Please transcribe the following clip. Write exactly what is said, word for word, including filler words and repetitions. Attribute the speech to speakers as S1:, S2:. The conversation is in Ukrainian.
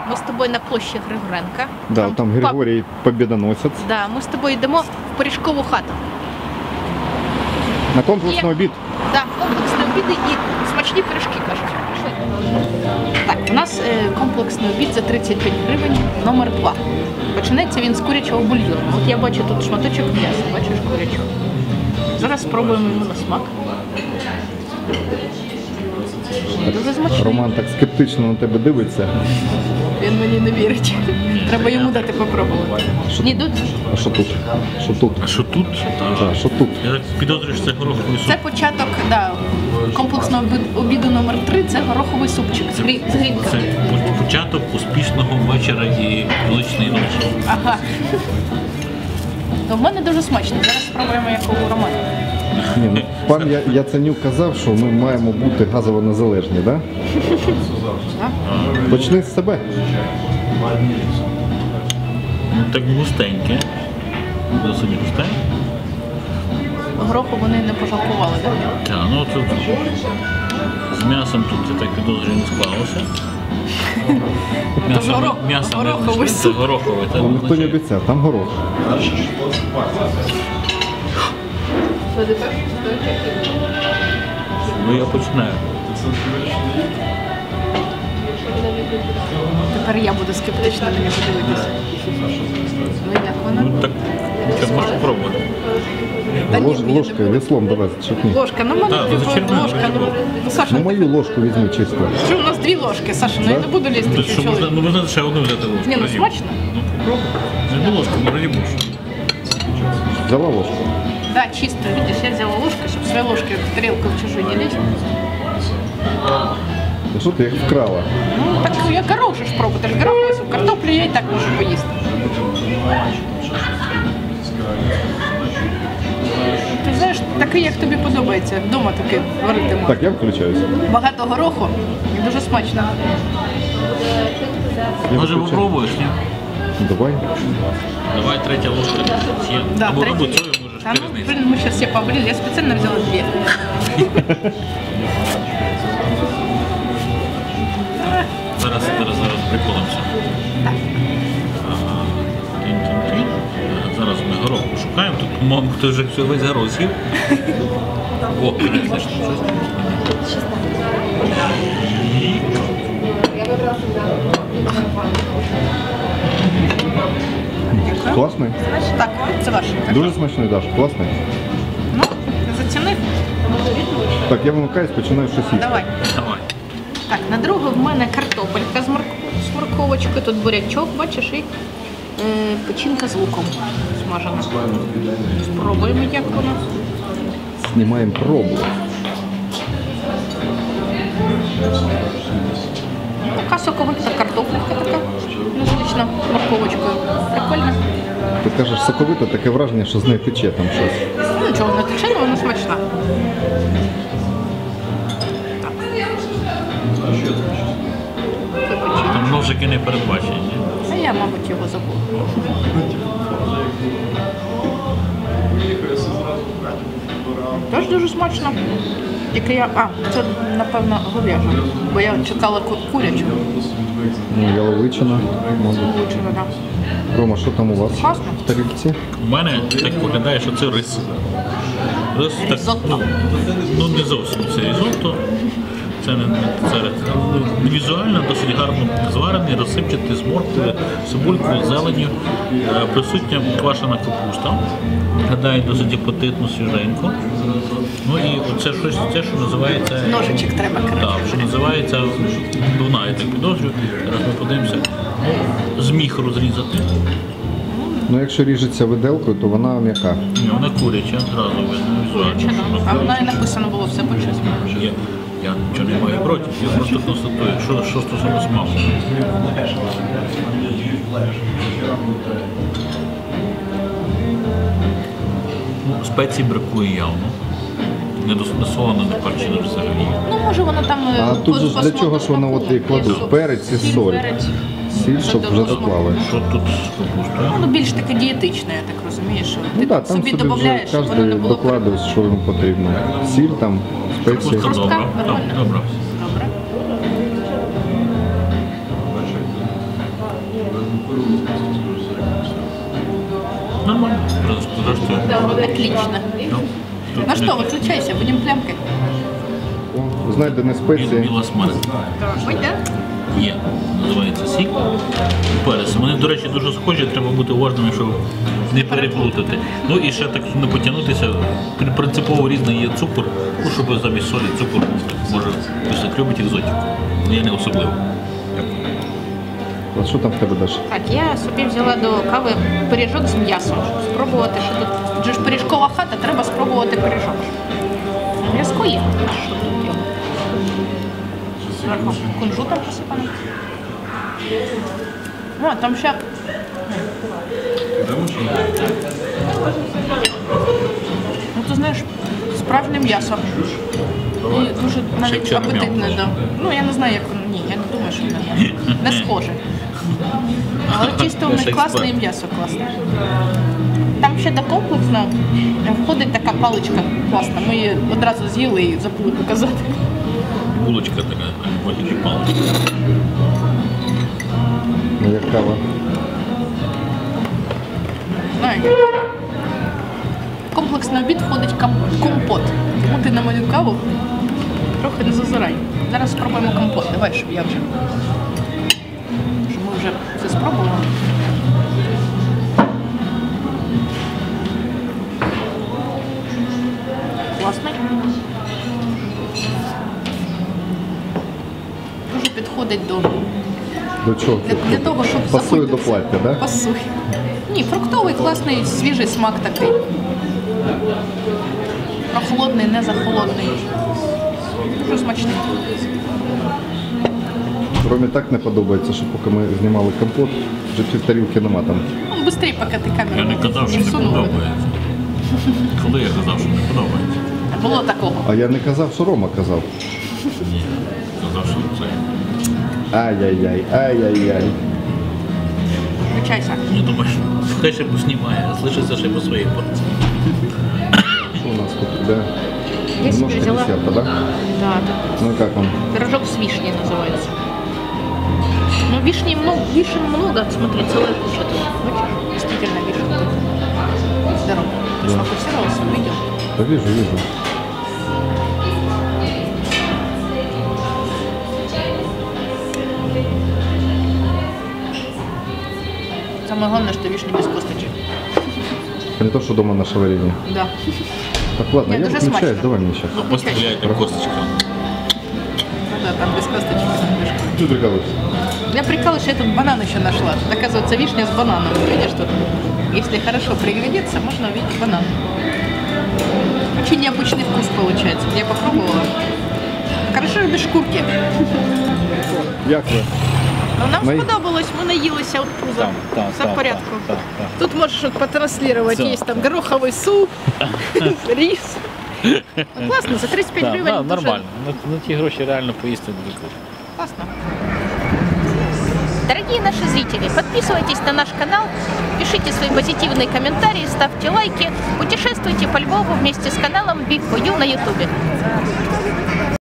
S1: ми з тобою на площі Григоренка.
S2: Да, там, там Григорій Побєдоносець.
S1: Да, ми з тобою йдемо в пиріжкову хату.
S2: На комплексний
S1: Є.
S2: обід.
S1: Так, комплексні обіди і смачні пиріжки, кажуть. Так, у нас е, комплексний обід за тридцять п'ять гривень, номер два. Починається він з курячого бульйону. От я бачу тут шматочок м'яса, бачиш курячого. Зараз спробуємо його на смак. Дуже смачний.
S2: Роман так скептично на тебе дивиться.
S1: Він мені не вірить. Треба йому дати попробувати. Ні, тут.
S2: А що тут? Що тут?
S3: А що тут?
S2: Так, що тут?
S3: Я так підозрюю, що це гороховий суп.
S1: Це початок да, комплексного обід- обіду номер три, це гороховий супчик з грі- з
S3: Це
S1: грінками.
S3: початок успішного вечора і величної ночі.
S1: Ага. Ну, в мене дуже смачно. Зараз спробуємо, як у Романа.
S2: Ні, ну, пан Я- Яценюк казав, що ми маємо бути газово незалежні, так?
S1: Да?
S2: Почни з себе.
S3: Ну так густеньке. Досить густеньке.
S1: Гороху вони не пожалкували, так?
S3: Так, ну тут з м'ясом тут я так підозрюю не склалося. М'ясо,
S1: горох-
S3: м'ясо
S1: гороховий
S3: це
S1: суп.
S3: гороховий. Це
S2: Ну, ніхто не
S3: означає.
S2: обіцяв, там горох.
S3: Ну я починаю.
S1: Тепер я буду скептично на нього дивитися. Ну як воно?
S3: Ну так, що можна спробувати.
S1: Та ні,
S2: Лож,
S1: я не
S2: ложкою,
S1: буду.
S2: веслом давай зачерпни.
S1: Ложка, ну в мене
S3: Так,
S1: типу,
S3: зачерпни,
S1: ложка. Ну,
S3: зачерпни.
S1: ну, Саша,
S2: Ну мою ложку візьми чисто.
S1: що у нас дві ложки, Саша, ну я
S2: Да?
S1: не буду лізти
S3: Тут
S1: в
S3: що, можна,
S1: чоловік.
S3: ну можна ще одну взяти ложку.
S1: Ні, ну
S3: разів.
S1: смачно.
S3: Ну попробуй. Не ложку, ну раді Боже.
S2: Взяла ложку.
S1: Да, чисто, видишь, я взяла ложку, чтобы своей ложкой в тарелку в чужую не лезть.
S2: Та що ти їх вкрала?
S1: Ну, так я горох же ж пробую, это же гороховый суп. Картоплю я и так можу поїсти. Ти знаєш, такий, як тобі подобається. Вдома таке варити можна.
S2: Так, я включаюся.
S1: Багато гороху і дуже смачно.
S2: Я
S3: Може
S2: виключаю.
S3: попробуєш, ні?
S2: Давай.
S3: Давай третя ложка. Є.
S1: Да,
S3: Або
S1: третя.
S3: робо цього можеш
S1: Та ну,
S3: перезнити.
S1: блин, мы сейчас все побрили, я специально взяла две.
S3: Зараз, зараз, зараз приколимося.
S1: Так.
S3: Ага. Тінь-тінь-тінь. Ага, зараз ми горох пошукаємо. Тут, по-моєму, хтось вже всього весь горох з'їв. О, знайшли щось.
S2: Класний.
S1: Так, це ваше.
S2: Дуже смачний, Даш, класний.
S1: Ну, заціни.
S2: Так, я вимикаюсь, починаю щось їсти.
S1: Давай.
S3: Давай.
S1: Так, на другу в мене картопелька з, морк... з морковочкою, тут бурячок, бачиш, і е, печінка з луком смажена. Спробуємо, як воно.
S2: Знімаємо пробу.
S1: Така соковита картопелька така, незвична морковочкою. Прикольно.
S2: Ти кажеш соковито, таке враження, що з неї тече там щось.
S1: Ну нічого, не тече, але вона смачна. Так. Це печінка.
S3: Там ножики не передбачені. ні?
S1: А я, мабуть, його забула. Теж дуже смачно. Тільки я... А, це, напевно, говяжа. Бо я чекала ку- курячу.
S2: Ну, яловичина, мабуть.
S1: Лучше, да.
S2: Рома, що там у вас
S1: Класно.
S2: в тарілці?
S3: У мене так виглядає, що це рис. Рис так,
S1: Різотто.
S3: ну, ну не зовсім це різотто. Це не, не це ну, візуально досить гарно зварений, розсипчатий з морквою, цибулькою, зеленню. Е, Присутня квашена капуста. Виглядає досить апетитно, свіженько. Ну і оце щось, це, що називається.
S1: Ножичок треба, коротше.
S3: Так, що називається дуна, я так підозрюю. Зараз ми подивимося. Ну, зміг розрізати.
S2: Ну, якщо ріжеться виделкою, то вона м'яка.
S3: Ні, вона куряча, одразу видно візуально.
S1: Куряча, да. А вона і написано було все по-чесному.
S3: Я, я нічого не маю проти, я просто констатую, що, що стосовно смаку. Ну, спецій бракує явно. Не досолено, не перчено взагалі.
S1: Ну, може воно там... е,
S2: А тут же ж
S1: по
S2: для
S1: смаку
S2: чого ж воно
S1: смаку.
S2: от і кладуть?
S1: Є
S2: Перець і
S1: сіль,
S2: соль.
S1: перець.
S2: Сіль, щоб
S1: Це
S2: вже
S1: дуже
S2: доклали.
S3: Що тут з капустою?
S1: Воно більш таке дієтичне, я так розумію, що
S2: Ну
S1: ти
S2: так, там
S1: собі
S2: собі вже
S1: додаєш, щоб воно не
S2: кожен
S1: було
S2: докладує, що йому потрібно. Сіль там, спеції.
S3: Капуста добра.
S1: Хрустка?
S3: Так,
S1: Нормально.
S3: добре.
S1: Добре. Отлично.
S3: Ну, тут
S1: Ну что, выключайся, будем плямкать.
S2: О, знайдені
S3: біл-
S2: спеції.
S3: біла смерть.
S1: Ой, да?
S3: Є, називається сік. Перець. Вони, до речі, дуже схожі, треба бути уважними, щоб не переплутати. Ну і ще так не потягнутися. При- Принципово різний є цукор, ну, щоб замість солі цукор, може, хтось так любить екзотику. Я не особливо.
S2: А що там в тебе Даша?
S1: Так, я собі взяла до кави пиріжок з м'ясом. Спробувати, що тут. Адже ж пиріжкова хата, треба спробувати пиріжок. М'яско є. Що тут є? Зверху кунжутом посипано. О, там ще. Ну, ти знаєш, справжнє м'ясо. І дуже навіть
S3: Шевченко
S1: апетитне,
S3: м'ясо.
S1: да. Ну, я не знаю, як воно. Ні, я не думаю, що воно м'ясо. Не схоже. Але чисто у
S3: Наш
S1: них
S3: експерт.
S1: класне і м'ясо класне. Там ще до комплексно входить така паличка класна. Ми її одразу з'їли і забули показати.
S3: Булочка така, вигляді паличка.
S2: Ну, як кава.
S1: Знаю. Комплексний обід входить кам- компот. Тому ти на мою каву трохи не зазирай. Зараз спробуємо компот. Давай, щоб я вже. Щоб ми вже це спробували. Класний. Дуже підходить до,
S2: До чого?
S1: для, для того, щоб
S2: Пасує до
S1: заходитися.
S2: плаття, да?
S1: Пасує. Ні, фруктовий, класний, свіжий смак такий. Прохолодний, не захолодний. Дуже смачний.
S2: Ромі так не подобається, що поки ми знімали компот, вже пів тарілки нема там.
S1: Ну, швидше, поки ти камеру
S3: Я не казав, що не
S1: всунула.
S3: подобається. Коли я казав, що не подобається?
S1: Було такого.
S2: А я не казав, що Рома казав.
S3: Ні. Казав, що це.
S2: Ай-яй-яй, ай-яй-яй.
S1: Включайся.
S3: Я думаю, що хай ще поснімає, а слышиться ще по своїй порції.
S2: Что у нас тут? Да.
S1: Я себе
S2: Немножко
S1: взяла.
S2: десерта, да?
S1: Да, да.
S2: Ну как он?
S1: Пирожок с вишней называется. Ну, вишни много, вишен много, смотри, целая куча тут. Хочешь? Действительно вишен. Здорово. Ты
S2: Да.
S1: сфокусировался, увидел?
S2: Да вижу, вижу.
S1: Самое главное, что вишни без косточек.
S2: Не то, что дома на шаварине.
S1: Да.
S2: Так, ладно,
S1: Нет,
S2: я
S1: дуже
S2: выключаюсь,
S1: смачно.
S2: давай мне сейчас.
S3: Ну, поставляйте косточку.
S1: Да, там без косточек.
S2: Ты прикалываешься?
S1: Я прикалываюсь, что я тут банан еще нашла. Оказывается, вишня с бананом. Видишь, тут? Если хорошо приглядеться, можно увидеть банан. Очень необычный вкус получается. Я попробовала. Хорошо без шкурки.
S2: Як ви?
S1: Ну, нам
S2: Мої-
S1: сподобалось, ми наїлися от пуза.
S4: Так, так,
S1: Все
S4: так,
S1: в порядку.
S4: так, так, так.
S1: Тут можеш от потранслировать,
S4: Все.
S1: є там гороховий суп, рис. Ну, класно, за тридцять п'ять
S4: Да,
S1: гривень.
S4: да,
S1: дуже
S4: нормально. На, на ті гроші реально поїсти дуже круто.
S1: Классно. Дорогие наши зрители, подписывайтесь на наш канал, пишите свои позитивные комментарии, ставьте лайки, путешествуйте по Львову вместе с каналом Big for You на ютубе.